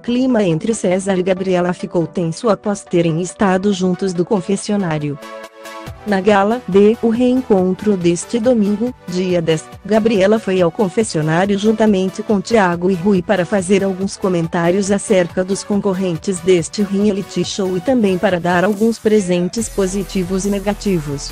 clima entre César e Gabriela ficou tenso após terem estado juntos do confessionário. Na gala de O Reencontro deste domingo, dia 10, Gabriela foi ao confessionário juntamente com Thiago e Rui para fazer alguns comentários acerca dos concorrentes deste reality show e também para dar alguns presentes positivos e negativos.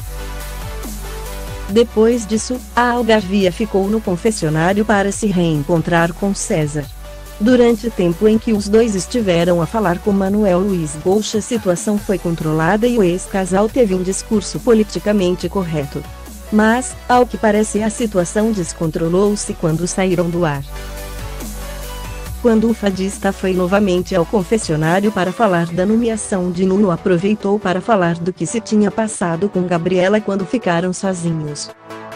Depois disso, a Algarvia ficou no confessionário para se reencontrar com César. Durante o tempo em que os dois estiveram a falar com Manuel Luiz Goux, a situação foi controlada e o ex-casal teve um discurso politicamente correto. Mas, ao que parece, a situação descontrolou-se quando saíram do ar. Quando o fadista foi novamente ao confessionário para falar da nomeação de Nuno, aproveitou para falar do que se tinha passado com Gabriela quando ficaram sozinhos.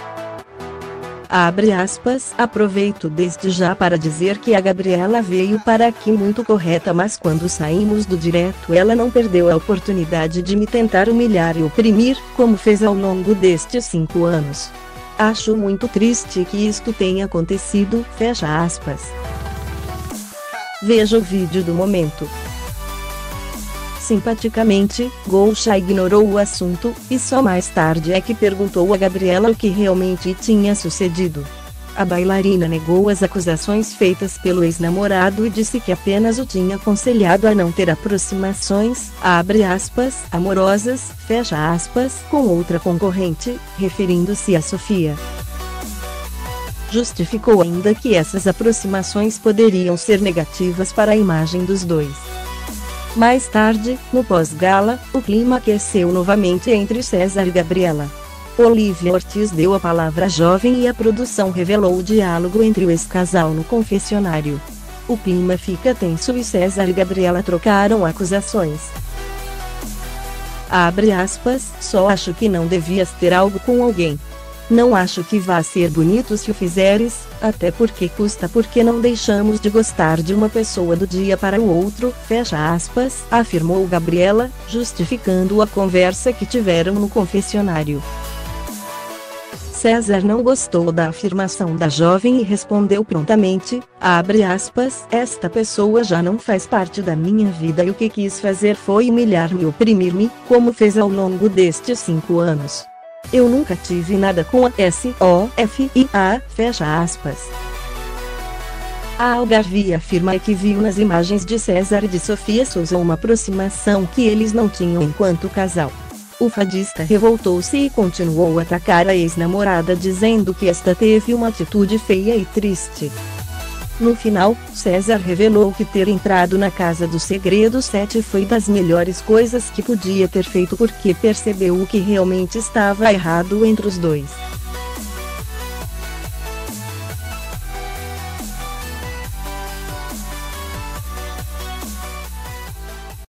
Abre aspas, aproveito desde já para dizer que a Gabriela veio para aqui muito correta, mas quando saímos do direto ela não perdeu a oportunidade de me tentar humilhar e oprimir, como fez ao longo destes 5 anos. Acho muito triste que isto tenha acontecido, fecha aspas. Veja o vídeo do momento. Simpaticamente, Goux ignorou o assunto, e só mais tarde é que perguntou a Gabriela o que realmente tinha sucedido. A bailarina negou as acusações feitas pelo ex-namorado e disse que apenas o tinha aconselhado a não ter aproximações, abre aspas, amorosas, fecha aspas, com outra concorrente, referindo-se a Sofia. Justificou ainda que essas aproximações poderiam ser negativas para a imagem dos dois. Mais tarde, no pós-gala, o clima aqueceu novamente entre César e Gabriela. Olivia Ortiz deu a palavra à jovem e a produção revelou o diálogo entre o ex-casal no confessionário. O clima fica tenso e César e Gabriela trocaram acusações. Abre aspas, só acho que não devias ter algo com alguém. Não acho que vá ser bonito se o fizeres, até porque custa, porque não deixamos de gostar de uma pessoa do dia para o outro, fecha aspas, afirmou Gabriela, justificando a conversa que tiveram no confessionário. César não gostou da afirmação da jovem e respondeu prontamente, abre aspas, esta pessoa já não faz parte da minha vida e o que quis fazer foi humilhar-me e oprimir-me, como fez ao longo destes 5 anos. Eu nunca tive nada com a Sofia, fecha aspas. A Algarvia afirma que viu nas imagens de César e de Sofia Souza uma aproximação que eles não tinham enquanto casal. O fadista revoltou-se e continuou a atacar a ex-namorada, dizendo que esta teve uma atitude feia e triste. No final, César revelou que ter entrado na Casa do Segredo 7 foi das melhores coisas que podia ter feito porque percebeu o que realmente estava errado entre os dois.